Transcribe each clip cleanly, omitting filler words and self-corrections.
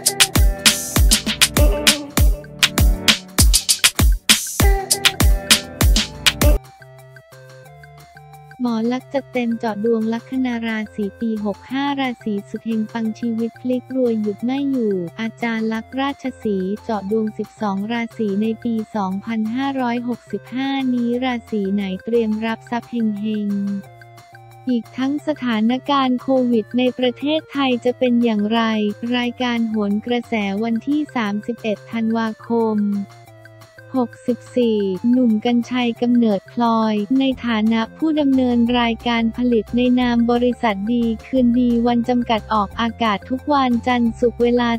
หมอลักษณ์จัดเต็มเจาะดวงลัคนาราศีปี65ราศีสุดเฮงปังชีวิตพลิกรวยหยุดไม่อยู่อาจารย์ลักษณ์ราชสีห์เจาะดวง12ราศีในปี2565นี้ราศีไหนเตรียมรับทรัพย์เฮงๆอีกทั้งสถานการณ์โควิดในประเทศไทยจะเป็นอย่างไรรายการโหนกระแสวันที่31ธันวาคม64หนุ่มกรรชัยกำเนิดพลอยในฐานะผู้ดำเนินรายการผลิตในนามบริษัทดีคืนดีวันจำกัดออกอากาศทุกวันจันทร์ศุกร์เวลา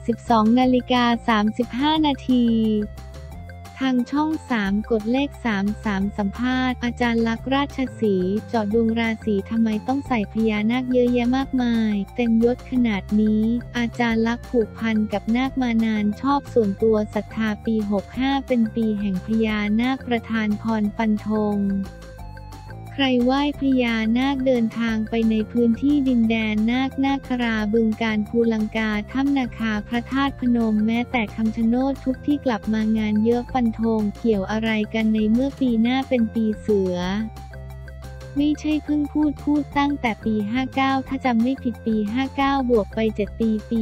12:35 นาทีทางช่อง3กดเลข33สัมภาษณ์อาจารย์ลักษณ์ราชสีห์เจาะดวงราศีทำไมต้องใส่พญานาคเยอะแยะมากมายเต็มยศขนาดนี้อาจารย์ลักษณ์ผูกพันกับนาคมานานชอบส่วนตัวศรัทธาปี65เป็นปีแห่งพญานาคประทานพรฟันธงใครไหว้พญานาคเดินทางไปในพื้นที่ดินแดนนาคราบึงกาฬภูลังกาถ้ำนาคาพระธาตุพนมแม้แต่คำชะโนดทุกที่กลับมางานเยอะฟันธงเกี่ยวอะไรกันในเมื่อปีหน้าเป็นปีเสือไม่ใช่เพิ่งพูดตั้งแต่ปี59ถ้าจำไม่ผิดปี59บวกไป7ปี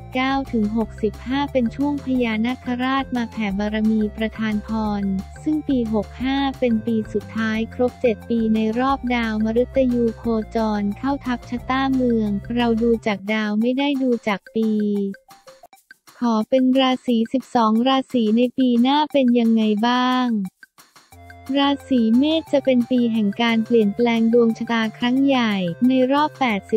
59ถึง65เป็นช่วงพญานาคราชมาแผ่บารมีประทานพรซึ่งปี65เป็นปีสุดท้ายครบ7ปีในรอบดาวมฤตยูโคจรเข้าทับชะตาเมืองเราดูจากดาวไม่ได้ดูจากปีขอเป็นราศี12ราศีในปีหน้าเป็นยังไงบ้างราศีเมษจะเป็นปีแห่งการเปลี่ยนแปลงดวงชะตาครั้งใหญ่ในรอบ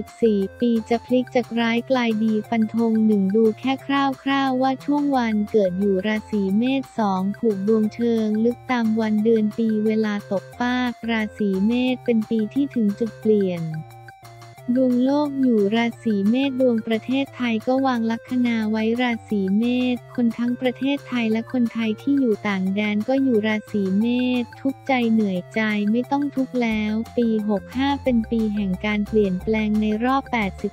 84ปีจะพลิกจากร้ายกลายดีฟันธง1ดูแค่คร่าวๆว่าช่วงวันเกิดอยู่ราศีเมษ2ผูกดวงเชิงลึกตามวันเดือนปีเวลาตกฟากราศีเมษเป็นปีที่ถึงจุดเปลี่ยนดวงโลกอยู่ราศีเมษดวงประเทศไทยก็วางลัคนาไว้ราศีเมษคนทั้งประเทศไทยและคนไทยที่อยู่ต่างแดนก็อยู่ราศีเมษทุกข์ใจเหนื่อยใจไม่ต้องทุกข์แล้วปี65เป็นปีแห่งการเปลี่ยนแปลงในรอบ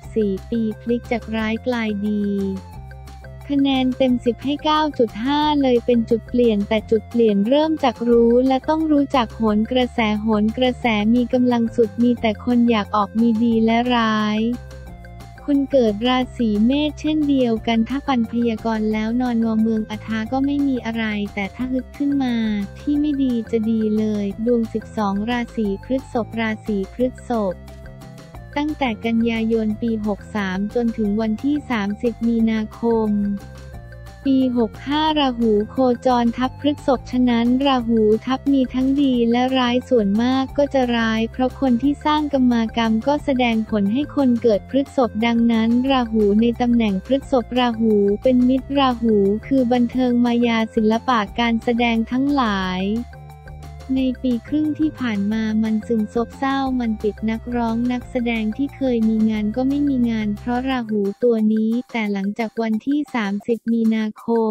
84ปีพลิกจากร้ายกลายดีคะแนนเต็ม10ให้ 9.5 เลยเป็นจุดเปลี่ยนแต่จุดเปลี่ยนเริ่มจากรู้และต้องรู้จักโหนกระแสมีกำลังสุดมีแต่คนอยากออกมีดีและร้ายคนเกิดราศีเมษเช่นเดียวกันถ้าปันพยากรณ์แล้วนอนงอเมืองอาทาก็ไม่มีอะไรแต่ถ้าฮึดขึ้นมาที่ไม่ดีจะดีเลยดวง12ราศีพฤษภราศีพฤษภตั้งแต่กันยายนปี63จนถึงวันที่30มีนาคมปี65ราหูโคจรทับพฤษภฉะนั้นราหูทับมีทั้งดีและร้ายส่วนมากก็จะร้ายเพราะคนที่สร้างกรรมากรรมก็แสดงผลให้คนเกิดพฤษภดังนั้นราหูในตำแหน่งพฤษภราหูเป็นมิตรราหูคือบันเทิงมายาศิลปะการแสดงทั้งหลายในปีครึ่งที่ผ่านมามันซึมซบเศร้ามันปิดนักร้องนักแสดงที่เคยมีงานก็ไม่มีงานเพราะราหูตัวนี้แต่หลังจากวันที่30มีนาคม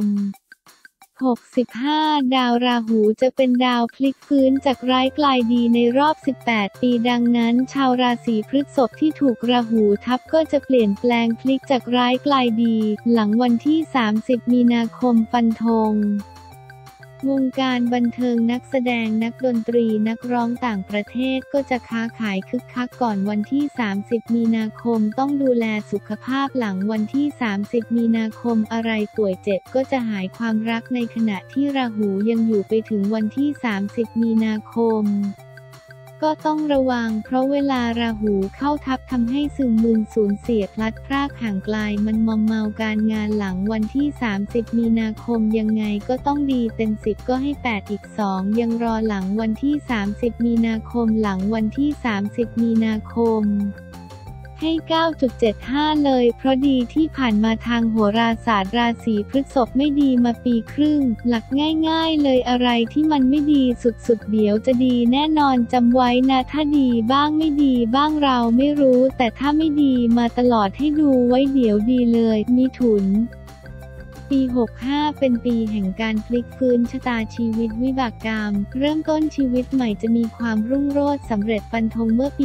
65ดาวราหูจะเป็นดาวพลิกฟื้นจากร้ายกลายดีในรอบ18ปีดังนั้นชาวราศีพฤษภที่ถูกราหูทับก็จะเปลี่ยนแปลงพลิกจากร้ายกลายดีหลังวันที่30มีนาคมฟันธงวงการบันเทิงนักแสดงนักดนตรีนักร้องต่างประเทศก็จะค้าขายคึกคักก่อนวันที่30มีนาคมต้องดูแลสุขภาพหลังวันที่30มีนาคมอะไรป่วยเจ็บก็จะหายความรักในขณะที่ราหูยังอยู่ไปถึงวันที่30มีนาคมก็ต้องระวังเพราะเวลาราหูเข้าทับทำให้ซึมมึนสูญเสียพลัดพรากห่างไกลมันมอมเมาการงานหลังวันที่30มีนาคมยังไงก็ต้องดีเต็ม10ก็ให้8อีก2ยังรอหลังวันที่30มีนาคมหลังวันที่30มีนาคมให้ 9.75 เลยเพราะดีที่ผ่านมาทางโหราศาสตร์ราศีพฤษภไม่ดีมาปีครึ่งหลักง่ายๆเลยอะไรที่มันไม่ดีสุดๆเดี๋ยวจะดีแน่นอนจำไว้นะถ้าดีบ้างไม่ดีบ้างเราไม่รู้แต่ถ้าไม่ดีมาตลอดให้ดูไว้เดี๋ยวดีเลยมิถุนปี 65 เป็นปีแห่งการพลิกฟื้นชะตาชีวิตวิบากกรรม เริ่มต้นชีวิตใหม่จะมีความรุ่งโรจน์สำเร็จฟันธงเมื่อปี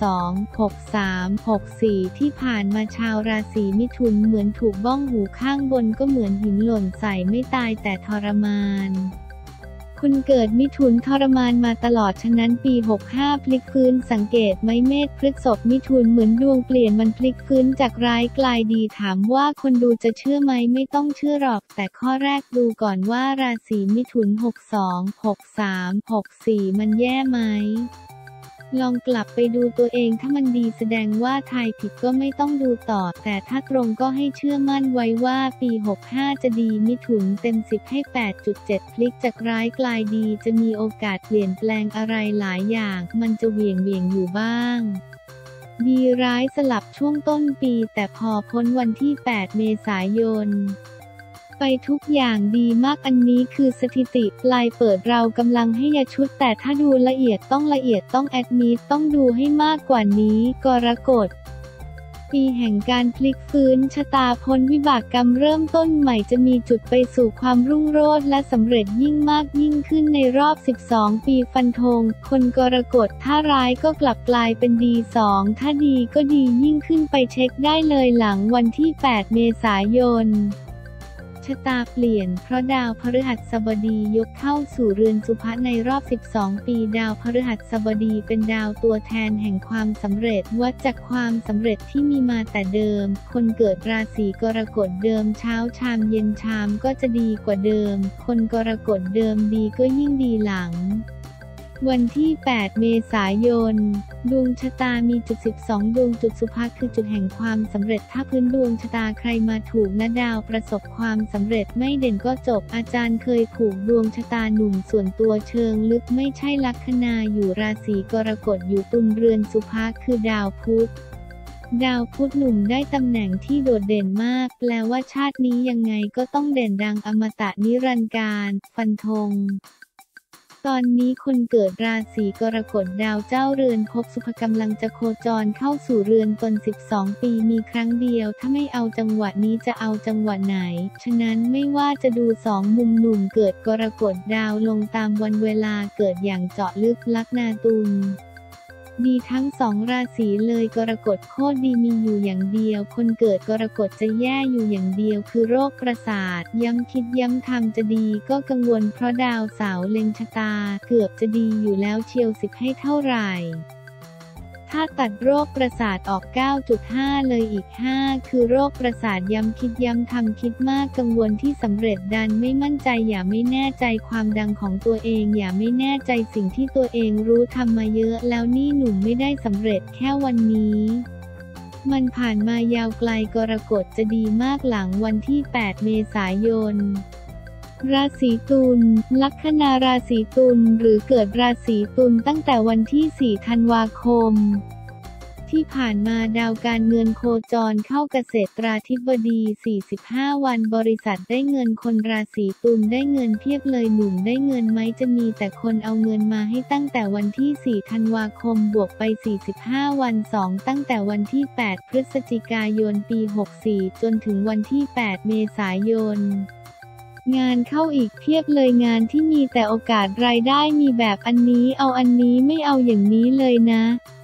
62 63 64 ที่ผ่านมาชาวราศีมิถุนเหมือนถูกบ้องหูข้างบนก็เหมือนหินหล่นใส่ไม่ตายแต่ทรมานคุณเกิดมิถุนทรมานมาตลอดฉะนั้นปี 65 พลิกฟื้นสังเกตไหมเมษพฤษภมิถุนเหมือนดวงเปลี่ยนมันพลิกฟื้นจากร้ายกลายดีถามว่าคนดูจะเชื่อไหมไม่ต้องเชื่อหรอกแต่ข้อแรกดูก่อนว่าราศีมิถุน 62 63 64 มันแย่ไหมลองกลับไปดูตัวเองถ้ามันดีแสดงว่าทายผิดก็ไม่ต้องดูต่อแต่ถ้าตรงก็ให้เชื่อมั่นไว้ว่าปี 65 จะดีมิถุนเต็ม 10 ให้ 8.7 พลิกจากร้ายกลายดีจะมีโอกาสเปลี่ยนแปลงอะไรหลายอย่างมันจะเหวี่ยงอยู่บ้างดีร้ายสลับช่วงต้นปีแต่พอพ้นวันที่ 8 เมษายนไปทุกอย่างดีมากอันนี้คือสถิติปลายเปิดเรากำลังให้ยาชุดแต่ถ้าดูละเอียดต้องแอดมิดต้องดูให้มากกว่านี้กรกฎปีแห่งการพลิกฟื้นชะตาพ้นวิบากกรรมเริ่มต้นใหม่จะมีจุดไปสู่ความรุ่งโรจน์และสำเร็จยิ่งมากยิ่งขึ้นในรอบ 12 ปีฟันธงคนกรกฎถ้าร้ายก็กลับกลายเป็นดี2ถ้าดีก็ดียิ่งขึ้นไปเช็คได้เลยหลังวันที่ 8 เมษายนชะตาเปลี่ยนเพราะดาวพฤหัสบดียกเข้าสู่เรือนสุภะในรอบ 12 ปีดาวพฤหัสบดีเป็นดาวตัวแทนแห่งความสำเร็จวัดจากความสำเร็จที่มีมาแต่เดิมคนเกิดราศีกรกฎเดิมเช้าชามเย็นชามก็จะดีกว่าเดิมคนกรกฎเดิมดีก็ยิ่งดีหลังวันที่ 8 เมษายน ดวงชะตามีจุด 12 ดวงจุดสุภะคือจุดแห่งความสำเร็จถ้าพื้นดวงชะตาใครมาถูกนะดาวประสบความสำเร็จไม่เด่นก็จบอาจารย์เคยผูกดวงชะตาหนุ่มส่วนตัวเชิงลึกไม่ใช่ลัคนาอยู่ราศีกรกฎอยู่ตุลเรือนสุภะคือดาวพุธดาวพุธหนุ่มได้ตำแหน่งที่โดดเด่นมากแปลว่าชาตินี้ยังไงก็ต้องเด่นดังอมตะนิรันดร์กาลฟันธงตอนนี้คนเกิดราศีกรกฎดาวเจ้าเรือนภพสุภกำลังจะโคจรเข้าสู่เรือนตน 12 ปีมีครั้งเดียวถ้าไม่เอาจังหวะนี้จะเอาจังหวะไหนฉะนั้นไม่ว่าจะดู2 มุมหนุ่มเกิดกรกฎดาวลงตามวันเวลาเกิดอย่างเจาะลึกลัคนาตุลดีทั้ง2 ราศีเลยกรกฎโคตรดีมีอยู่อย่างเดียวคนเกิดกรกฎจะแย่อยู่อย่างเดียวคือโรคประสาทย้ำคิดย้ำทำจะดีก็กังวลเพราะดาวเสาร์เล็งชะตาเกือบจะดีอยู่แล้วเชียว10ให้เท่าไหร่ถ้าตัดโรคประสาทออก 9.5 เลยอีก5คือโรคประสาทย้ำคิดย้ำทำคิดมากกังวลที่สำเร็จดันไม่มั่นใจอย่าไม่แน่ใจความดังของตัวเองอย่าไม่แน่ใจสิ่งที่ตัวเองรู้ทำมาเยอะแล้วนี่หนุ่มไม่ได้สำเร็จแค่วันนี้มันผ่านมายาวไกลกรกฎจะดีมากหลังวันที่ 8 เมษายนราศีตุลลัคนาราศีตุลหรือเกิดราศีตุลตั้งแต่วันที่ 4 ธันวาคมที่ผ่านมาดาวการเงินโคจรเข้าเกษตราธิบดี 45 วันบริษัทได้เงินคนราศีตุลได้เงินเพียบเลยหนุ่มได้เงินไหมจะมีแต่คนเอาเงินมาให้ตั้งแต่วันที่ 4 ธันวาคมบวกไป 45 วัน2ตั้งแต่วันที่ 8 พฤศจิกายนปี 64 จนถึงวันที่ 8 เมษายนงานเข้าอีกเพียบเลยงานที่มีแต่โอกาสรายได้มีแบบอันนี้เอาอันนี้ไม่เอาอย่างนี้เลยนะ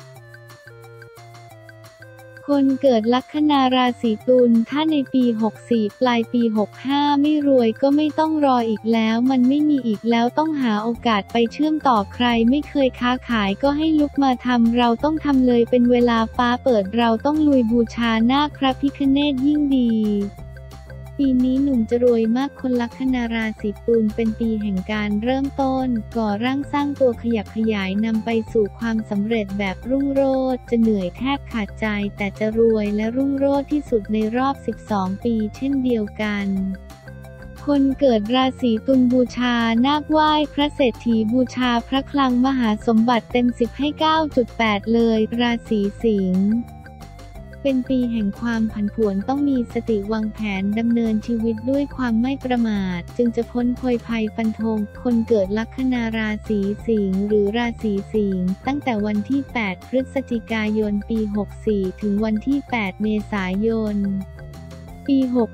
คนเกิดลัคนาราศีตุลถ้าในปี 64 ปลายปี 65 ไม่รวยก็ไม่ต้องรออีกแล้วมันไม่มีอีกแล้วต้องหาโอกาสไปเชื่อมต่อใครไม่เคยค้าขายก็ให้ลุกมาทำเราต้องทำเลยเป็นเวลาฟ้าเปิดเราต้องลุยบูชานาคพระพิฆเนศยิ่งดีปีนี้หนุ่มจะรวยมากคนลัคนาราศีตุลเป็นปีแห่งการเริ่มต้นก่อร่างสร้างตัวขยับขยายนำไปสู่ความสำเร็จแบบรุ่งโรจน์จะเหนื่อยแทบขาดใจแต่จะรวยและรุ่งโรจน์ที่สุดในรอบ 12 ปีเช่นเดียวกันคนเกิดราศีตุลบูชานาคไหว้พระเศรษฐีบูชาพระคลังมหาสมบัติเต็ม10ให้ 9.8 เลยราศีสิงห์เป็นปีแห่งความผันผวนต้องมีสติวางแผนดำเนินชีวิตด้วยความไม่ประมาทจึงจะพ้นภัยฟันธงคนเกิดลัคนาราศีสิงห์หรือราศีสิงห์ตั้งแต่วันที่ 8 พฤศจิกายนปี 64 ถึงวันที่ 8 เมษายนปี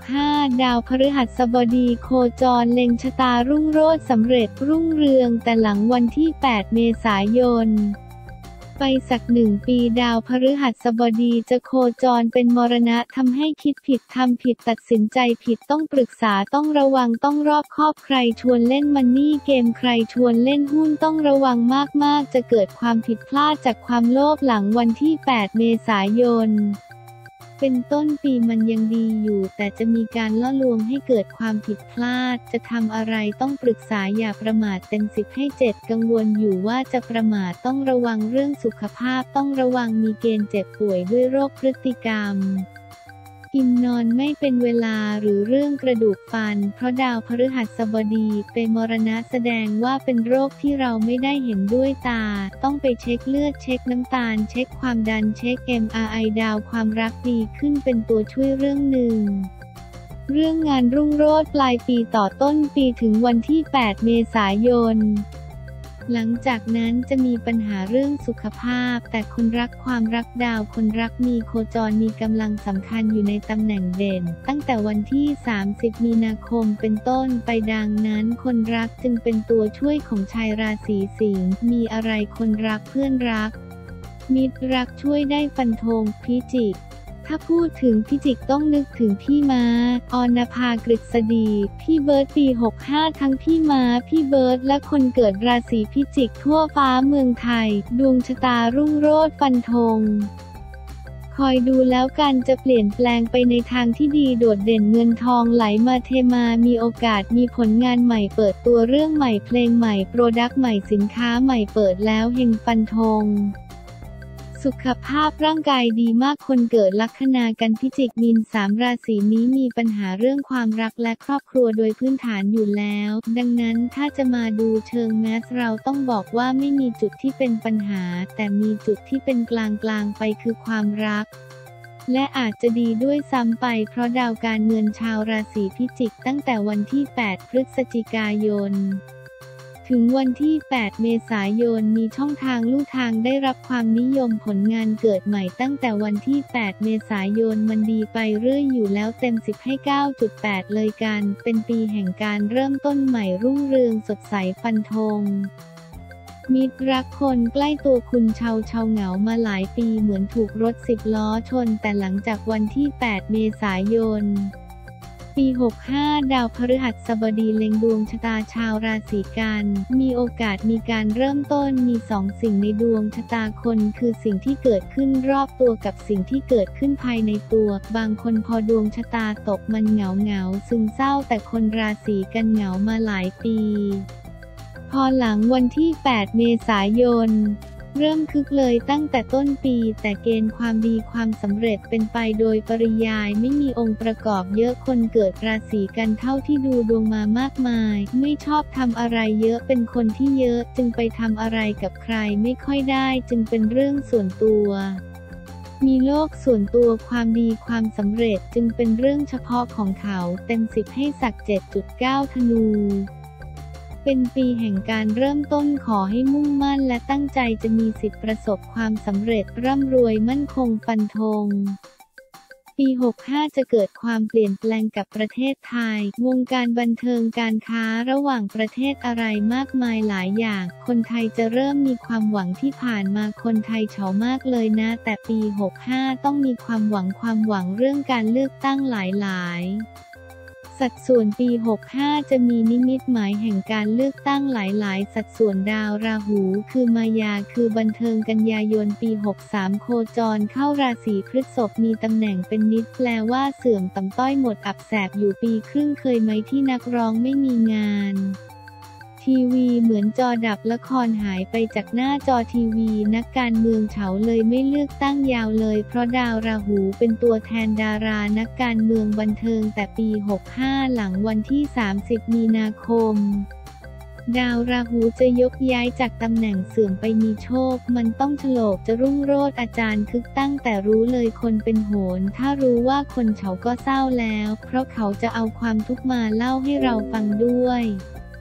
65 ดาวพฤหัสบดีโคจรเล็งชะตารุ่งโรจน์สำเร็จรุ่งเรืองแต่หลังวันที่ 8 เมษายนไปสัก1 ปีดาวพฤหัสบดีจะโคจรเป็นมรณะทำให้คิดผิดทำผิดตัดสินใจผิดต้องปรึกษาต้องระวังต้องรอบคอบใครชวนเล่นมันนี่เกมใครชวนเล่นหุ้นต้องระวังมากๆจะเกิดความผิดพลาดจากความโลภหลังวันที่ 8 เมษายนเป็นต้นปีมันยังดีอยู่แต่จะมีการล่อลวงให้เกิดความผิดพลาดจะทำอะไรต้องปรึกษาอย่าประมาทเต็ม10ให้7กังวลอยู่ว่าจะประมาทต้องระวังเรื่องสุขภาพต้องระวังมีเกณฑ์เจ็บป่วยด้วยโรคพฤติกรรมกินนอนไม่เป็นเวลาหรือเรื่องกระดูกฟันเพราะดาวพฤหัสบดีเป็นมรณะแสดงว่าเป็นโรคที่เราไม่ได้เห็นด้วยตาต้องไปเช็คเลือดเช็คน้ำตาลเช็คความดันเช็ค MRI ดาวความรักดีขึ้นเป็นตัวช่วยเรื่องหนึ่งเรื่องงานรุ่งโรจน์ปลายปีต่อต้นปีถึงวันที่ 8 เมษายนหลังจากนั้นจะมีปัญหาเรื่องสุขภาพแต่คนรักความรักดาวคนรักมีโคจรมีกำลังสำคัญอยู่ในตำแหน่งเด่นตั้งแต่วันที่ 30 มีนาคมเป็นต้นไปดังนั้นคนรักจึงเป็นตัวช่วยของชายราศีสิงห์มีอะไรคนรักเพื่อนรักมิตรรักช่วยได้ฟันธงพิจิกถ้าพูดถึงพิจิกต้องนึกถึงพี่ม้าอรภากฤษฎีพี่เบิร์ดปี 65 ทั้งพี่ม้าพี่เบิร์ดและคนเกิดราศีพิจิกทั่วฟ้าเมืองไทยดวงชะตารุ่งโรจน์ฟันธงคอยดูแล้วกันจะเปลี่ยนแปลงไปในทางที่ดีโดดเด่นเงินทองไหลมาเทมามีโอกาสมีผลงานใหม่เปิดตัวเรื่องใหม่เพลงใหม่โปรดักต์ใหม่สินค้าใหม่เปิดแล้วเฮงฟันธงสุขภาพร่างกายดีมากคนเกิดลัคนากันพิจิกมีน3 ราศีนี้มีปัญหาเรื่องความรักและครอบครัวโดยพื้นฐานอยู่แล้วดังนั้นถ้าจะมาดูเชิงแมสเราต้องบอกว่าไม่มีจุดที่เป็นปัญหาแต่มีจุดที่เป็นกลางไปคือความรักและอาจจะดีด้วยซ้ำไปเพราะดาวการเงินชาวราศีพิจิกตั้งแต่วันที่ 8 พฤศจิกายนถึงวันที่ 8 เมษายนมีช่องทางลู่ทางได้รับความนิยมผลงานเกิดใหม่ตั้งแต่วันที่ 8 เมษายนมันดีไปเรื่อยอยู่แล้วเต็ม10ให้ 9.8 เลยกันเป็นปีแห่งการเริ่มต้นใหม่รุ่งเรืองสดใสฟันธงมิตรรักคนใกล้ตัวคุณเชาเหงามาหลายปีเหมือนถูกรถ10 ล้อชนแต่หลังจากวันที่ 8 เมษายนปี 65 ดาวพฤหัสบดีเล็งดวงชะตาชาวราศีกันมีโอกาสมีการเริ่มต้นมี2 สิ่งในดวงชะตาคนคือสิ่งที่เกิดขึ้นรอบตัวกับสิ่งที่เกิดขึ้นภายในตัวบางคนพอดวงชะตาตกมันเหงาซึมเศร้าแต่คนราศีกันเหงามาหลายปีพอหลังวันที่ 8 เมษายนเริ่มคึกเลยตั้งแต่ต้นปีแต่เกณฑ์ความดีความสำเร็จเป็นไปโดยปริยายไม่มีองค์ประกอบเยอะคนเกิดราศีกันเท่าที่ดูดวงมามากมายไม่ชอบทำอะไรเยอะเป็นคนที่เยอะจึงไปทำอะไรกับใครไม่ค่อยได้จึงเป็นเรื่องส่วนตัวมีโลกส่วนตัวความดีความสำเร็จจึงเป็นเรื่องเฉพาะของเขาเต็ม10ให้สัก 7.9 ธนูเป็นปีแห่งการเริ่มต้นขอให้มุ่งมั่นและตั้งใจจะมีสิทธิประสบความสำเร็จร่ำรวยมั่นคงฟันธงปี 65 จะเกิดความเปลี่ยนแปลงกับประเทศไทยวงการบันเทิงการค้าระหว่างประเทศอะไรมากมายหลายอย่างคนไทยจะเริ่มมีความหวังที่ผ่านมาคนไทยเฉามากเลยนะแต่ปี 65 ต้องมีความหวังเรื่องการเลือกตั้งหลายสัดส่วนปี 65 จะมีนิมิตหมายแห่งการเลือกตั้งหลายสัดส่วนดาวราหูคือมายาคือบันเทิงกันยายนปี 63 โคจรเข้าราศีพฤษภมีตำแหน่งเป็นนิดแปลว่าเสื่อมต่ำต้อยหมดอับแสบอยู่ปีครึ่งเคยไหมที่นักร้องไม่มีงานทีวีเหมือนจอดับละครหายไปจากหน้าจอทีวีนักการเมืองเฉาเลยไม่เลือกตั้งยาวเลยเพราะดาวราหูเป็นตัวแทนดารานักการเมืองบันเทิงแต่ปี 65 หลังวันที่ 30 มีนาคมดาวราหูจะยกย้ายจากตำแหน่งเสื่อมไปมีโชคมันต้องโฉลกจะรุ่งโรจน์อาจารย์คึกตั้งแต่รู้เลยคนเป็นโหรถ้ารู้ว่าคนเฉาก็เศร้าแล้วเพราะเขาจะเอาความทุกข์มาเล่าให้เราฟังด้วย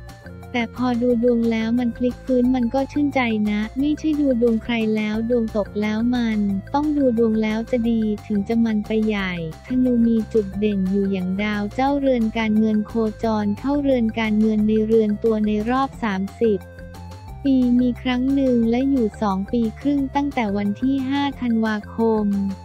แต่พอดูดวงแล้วมันพลิกฟื้นมันก็ชื่นใจนะไม่ใช่ดูดวงใครแล้วดวงตกแล้วมันต้องดูดวงแล้วจะดีถึงจะมันไปใหญ่ธนูมีจุดเด่นอยู่อย่างดาวเจ้าเรือนการเงินโคจรเข้าเรือนการเงินในเรือนตัวในรอบ30 ปีมีครั้งหนึ่งและอยู่2 ปีครึ่งตั้งแต่วันที่5 ธันวาคม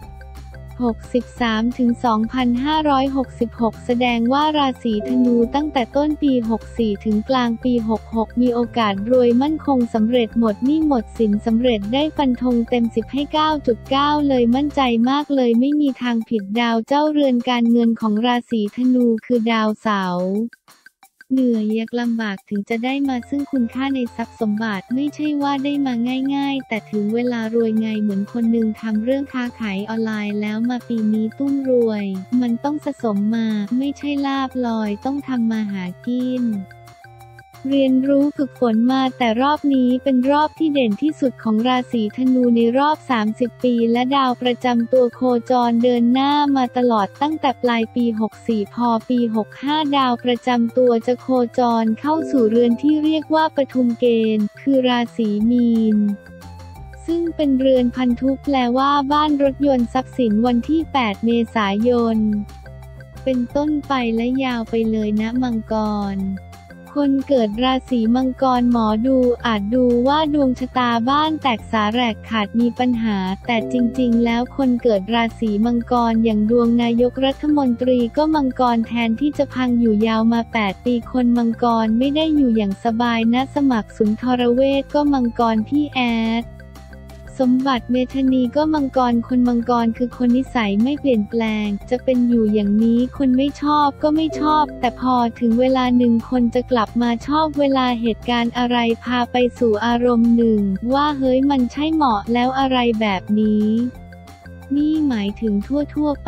63 ถึง 2566 แสดงว่าราศีธนูตั้งแต่ต้นปี 64 ถึงกลางปี 66 มีโอกาสรวยมั่นคงสำเร็จหมดหนี้หมดสินสำเร็จได้ฟันธงเต็ม10ให้ 9.9 เลยมั่นใจมากเลยไม่มีทางผิดดาวเจ้าเรือนการเงินของราศีธนูคือดาวเสาร์เหนื่อยยากลำบากถึงจะได้มาซึ่งคุณค่าในทรัพย์สมบัติไม่ใช่ว่าได้มาง่ายๆแต่ถึงเวลารวยไงเหมือนคนหนึ่งทำเรื่องค้าขายออนไลน์แล้วมาปีนี้ตุ้มรวยมันต้องสะสมมาไม่ใช่ลาภลอยต้องทำมาหากินเรียนรู้ฝึกฝนมาแต่รอบนี้เป็นรอบที่เด่นที่สุดของราศีธนูในรอบ30 ปีและดาวประจำตัวโคจรเดินหน้ามาตลอดตั้งแต่ปลายปี 64 พอปี 65 ดาวประจำตัวจะโคจรเข้าสู่เรือนที่เรียกว่าปทุมเกณฑ์คือราศีมีนซึ่งเป็นเรือนพันธุแปลว่าบ้านรถยนต์ทรัพย์สินวันที่ 8 เมษายนเป็นต้นไปและยาวไปเลยนะมังกรคนเกิดราศีมังกรหมอดูอาจดูว่าดวงชะตาบ้านแตกสาแหรกขาดมีปัญหาแต่จริงๆแล้วคนเกิดราศีมังกรอย่างดวงนายกรัฐมนตรีก็มังกรแทนที่จะพังอยู่ยาวมา8 ปีคนมังกรไม่ได้อยู่อย่างสบายนะสมัครสุนทรเวชก็มังกรพี่แอดสมบัติเมธานีก็มังกรคนมังกรคือคนนิสัยไม่เปลี่ยนแปลงจะเป็นอยู่อย่างนี้คนไม่ชอบก็ไม่ชอบแต่พอถึงเวลาหนึ่งคนจะกลับมาชอบเวลาเหตุการณ์อะไรพาไปสู่อารมณ์หนึ่งว่าเฮ้ยมันใช่เหมาะแล้วอะไรแบบนี้นี่หมายถึงทั่วไป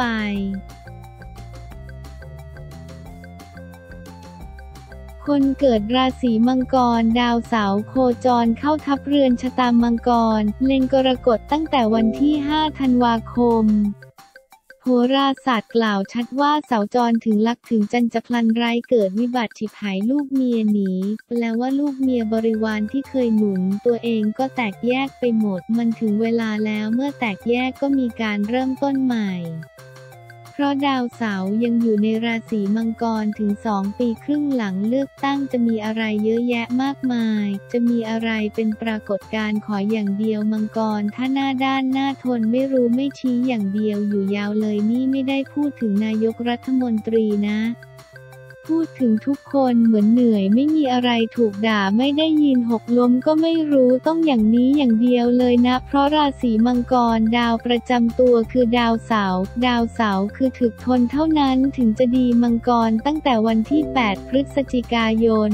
คนเกิดราศีมังกรดาวเสาร์โคจรเข้าทับเรือนชะตามังกรเล็งกรกฎตั้งแต่วันที่ 5 ธันวาคมโหราศาสตร์กล่าวชัดว่าเสาจรถึงลักถึงจันจะพลันร้ายเกิดวิบัติฉิบหายลูกเมียหนีแปลว่าลูกเมียบริวารที่เคยหนุนตัวเองก็แตกแยกไปหมดมันถึงเวลาแล้วเมื่อแตกแยกก็มีการเริ่มต้นใหม่เพราะดาวเสาร์ยังอยู่ในราศีมังกรถึง2 ปีครึ่งหลังเลือกตั้งจะมีอะไรเยอะแยะมากมายจะมีอะไรเป็นปรากฏการณ์ขออย่างเดียวมังกรถ้าหน้าด้านหน้าทนไม่รู้ไม่ชี้อย่างเดียวอยู่ยาวเลยนี่ไม่ได้พูดถึงนายกรัฐมนตรีนะพูดถึงทุกคนเหมือนเหนื่อยไม่มีอะไรถูกด่าไม่ได้ยินหกล้มก็ไม่รู้ต้องอย่างนี้อย่างเดียวเลยนะเพราะราศีมังกรดาวประจำตัวคือดาวเสาร์ดาวเสาร์คือถึกทนเท่านั้นถึงจะดีมังกรตั้งแต่วันที่ 8 พฤศจิกายน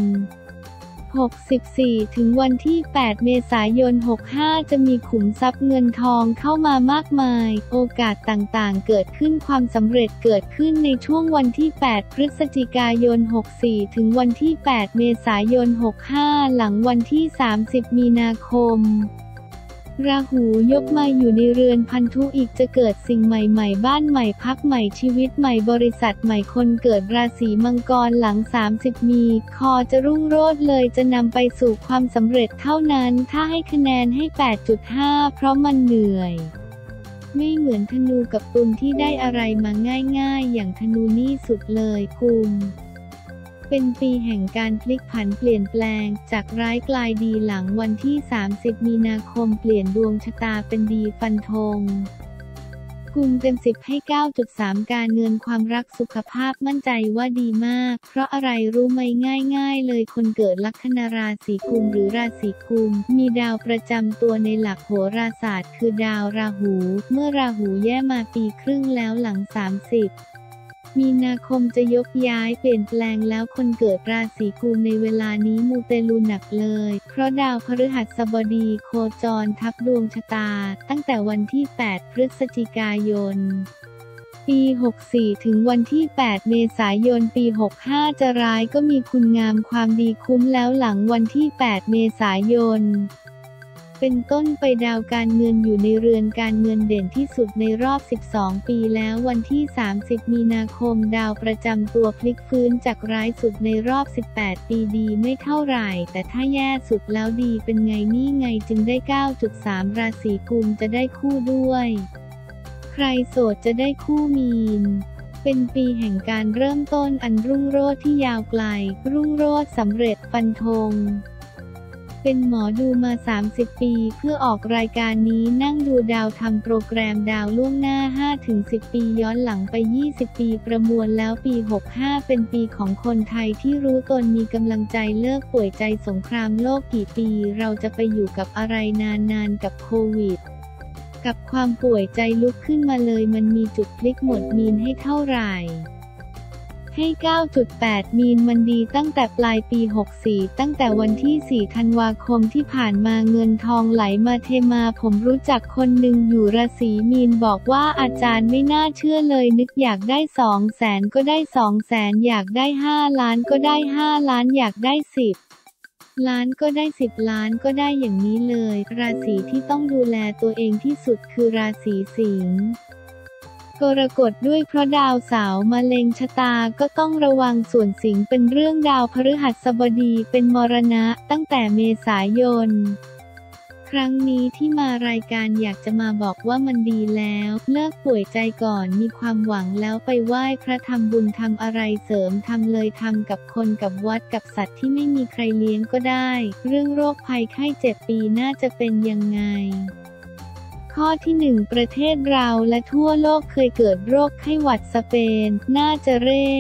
64 ถึงวันที่ 8 เมษายน 65 จะมีขุมทรัพย์เงินทองเข้ามามากมายโอกาสต่างๆเกิดขึ้นความสำเร็จเกิดขึ้นในช่วงวันที่ 8 พฤศจิกายน 64 ถึงวันที่ 8 เมษายน 65 หลังวันที่ 30 มีนาคมราหูยกมาอยู่ในเรือนพันธุอีกจะเกิดสิ่งใหม่ๆบ้านใหม่พักใหม่ชีวิตใหม่บริษัทใหม่คนเกิดราศีมังกรหลัง30มีคอจะรุ่งโรจน์เลยจะนำไปสู่ความสำเร็จเท่านั้นถ้าให้คะแนนให้ 8.5 เพราะมันเหนื่อยไม่เหมือนธนูกับตุลที่ได้อะไรมาง่ายๆอย่างธนูนี่สุดเลยกุมเป็นปีแห่งการพลิกผันเปลี่ยนแปลงจากร้ายกลายดีหลังวันที่ 30 มีนาคมเปลี่ยนดวงชะตาเป็นดีฟันธงกุมเต็ม10ให้ 9.3 การเงินความรักสุขภาพมั่นใจว่าดีมากเพราะอะไรรู้ไหมง่ายๆเลยคนเกิดลัคนาราศีกุมหรือราศีกุมมีดาวประจำตัวในหลักโหราศาสตร์คือดาวราหูเมื่อราหูแย่มาปีครึ่งแล้วหลัง30มีนาคมจะยกย้ายเปลี่ยนแปลงแล้วคนเกิดราศีกุมในเวลานี้มูเตลูหนักเลยเพราะดาวพฤหัสบดีโคจรทับดวงชะตาตั้งแต่วันที่ 8 พฤศจิกายนปี 64 ถึงวันที่ 8 เมษายน ปี 65 จะร้ายก็มีคุณงามความดีคุ้มแล้วหลังวันที่ 8 เมษายนเป็นต้นไปดาวการเงินอยู่ในเรือนการเงินเด่นที่สุดในรอบ 12 ปีแล้ววันที่ 30 มีนาคมดาวประจำตัวพลิกฟื้นจากร้ายสุดในรอบ 18 ปีดีไม่เท่าไหร่แต่ถ้าแย่สุดแล้วดีเป็นไงนี่ไงจึงได้ 9.3 ราศีกุมจะได้คู่ด้วยใครโสดจะได้คู่มีนเป็นปีแห่งการเริ่มต้นอันรุ่งโรจน์ที่ยาวไกลรุ่งโรจน์สำเร็จฟันธงเป็นหมอดูมา 30 ปีเพื่อออกรายการนี้นั่งดูดาวทำโปรแกรมดาวล่วงหน้า 5-10 ปีย้อนหลังไป 20 ปีประมวลแล้วปี 65 เป็นปีของคนไทยที่รู้ตนมีกำลังใจเลิกป่วยใจสงครามโลกกี่ปีเราจะไปอยู่กับอะไรนานๆกับโควิดกับความป่วยใจลุกขึ้นมาเลยมันมีจุดพลิกหมดมีนให้เท่าไหร่ให้ 9.8 มีนมันดีตั้งแต่ปลายปี 64ตั้งแต่วันที่ 4 ธันวาคมที่ผ่านมาเงินทองไหลมาเทมาผมรู้จักคนหนึ่งอยู่ราศีมีนบอกว่าอาจารย์ไม่น่าเชื่อเลยนึกอยากได้ 200,000 ก็ได้ 200,000 อยากได้ 5 ล้านก็ได้ 5 ล้านอยากได้ 10 ล้านก็ได้ 10 ล้านก็ได้อย่างนี้เลยราศีที่ต้องดูแลตัวเองที่สุดคือราศีสิงห์กรกฎด้วยเพราะดาวเสาร์มะเร็งชะตาก็ต้องระวังส่วนสิงห์เป็นเรื่องดาวพฤหัสบดีเป็นมรณะตั้งแต่เมษายนครั้งนี้ที่มารายการอยากจะมาบอกว่ามันดีแล้วเลิกป่วยใจก่อนมีความหวังแล้วไปไหว้พระทำบุญทำอะไรเสริมทำเลยทำกับคนกับวัดกับสัตว์ที่ไม่มีใครเลี้ยงก็ได้เรื่องโรคภัยไข้เจ็บปีน่าจะเป็นยังไงข้อที่ 1 ประเทศเราและทั่วโลกเคยเกิดโรคไข้หวัดสเปนน่าจะ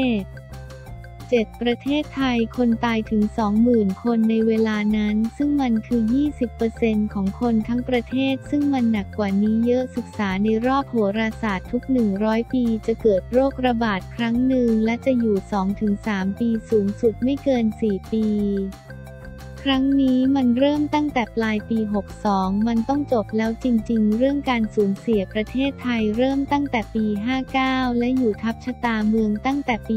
7 ประเทศไทยคนตายถึง 20,000 คนในเวลานั้นซึ่งมันคือ 20% ของคนทั้งประเทศซึ่งมันหนักกว่านี้เยอะศึกษาในรอบโหราศาสตร์ทุก 100 ปีจะเกิดโรคระบาดครั้งหนึ่งและจะอยู่ 2-3 ปีสูงสุดไม่เกิน 4 ปีครั้งนี้มันเริ่มตั้งแต่ปลายปี 62มันต้องจบแล้วจริงๆเรื่องการสูญเสียประเทศไทยเริ่มตั้งแต่ปี 59และอยู่ทับชะตาเมืองตั้งแต่ปี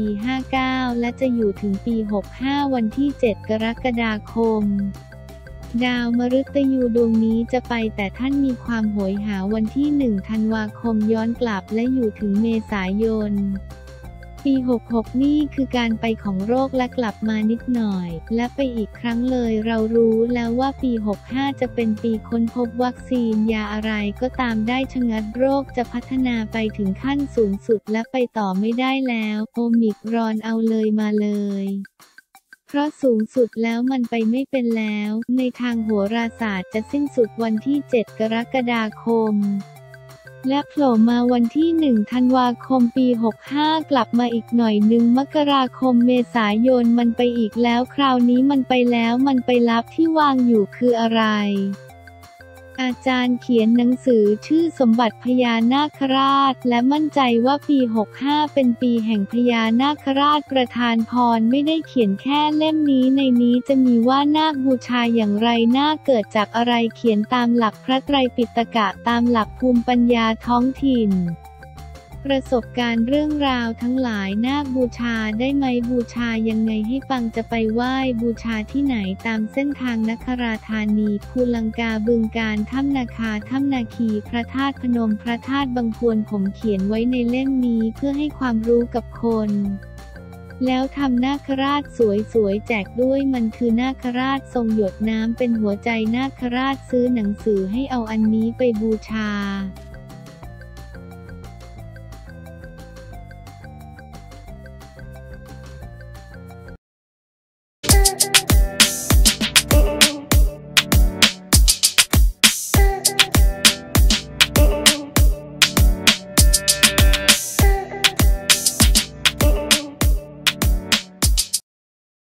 59และจะอยู่ถึงปี 65วันที่ 7 กรกฎาคมดาวมฤตยูดวงนี้จะไปแต่ท่านมีความโหยหาวันที่ 1 ธันวาคมย้อนกลับและอยู่ถึงเมษายนปี 66นี่คือการไปของโรคและกลับมานิดหน่อยและไปอีกครั้งเลยเรารู้แล้วว่าปี 65จะเป็นปีค้นพบวัคซีนยาอะไรก็ตามได้ชะงัดโรคจะพัฒนาไปถึงขั้นสูงสุดและไปต่อไม่ได้แล้วโอมิครอนเอาเลยมาเลยเพราะสูงสุดแล้วมันไปไม่เป็นแล้วในทางโหราศาสตร์จะสิ้นสุดวันที่ 7 กรกฎาคมและโผล่มาวันที่ 1 ธันวาคมปี 65กลับมาอีกหน่อยนึงมกราคมเมษายนมันไปอีกแล้วคราวนี้มันไปแล้วมันไปลับที่วางอยู่คืออะไรอาจารย์เขียนหนังสือชื่อสมบัติพญานาคราชและมั่นใจว่าปี 65เป็นปีแห่งพญานาคราชประทานพรไม่ได้เขียนแค่เล่มนี้ในนี้จะมีว่านาคบูชาอย่างไรนาคเกิดจากอะไรเขียนตามหลักพระไตรปิฎกะตามหลักภูมิปัญญาท้องถิ่นประสบการณ์เรื่องราวทั้งหลายนาคบูชาได้ไหมบูชายังไงให้ฟังจะไปไหว้บูชาที่ไหนตามเส้นทางนคราธานีภูลังกาบึงกาฬถ้ำนาคาถ้ำนาคีพระธาตุพนมพระธาตุบางพวนผมเขียนไว้ในเล่มนี้เพื่อให้ความรู้กับคนแล้วทำนาคราชสวยๆแจกด้วยมันคือนาคราชทรงหยดน้ำเป็นหัวใจนาคราชซื้อหนังสือให้เอาอันนี้ไปบูชา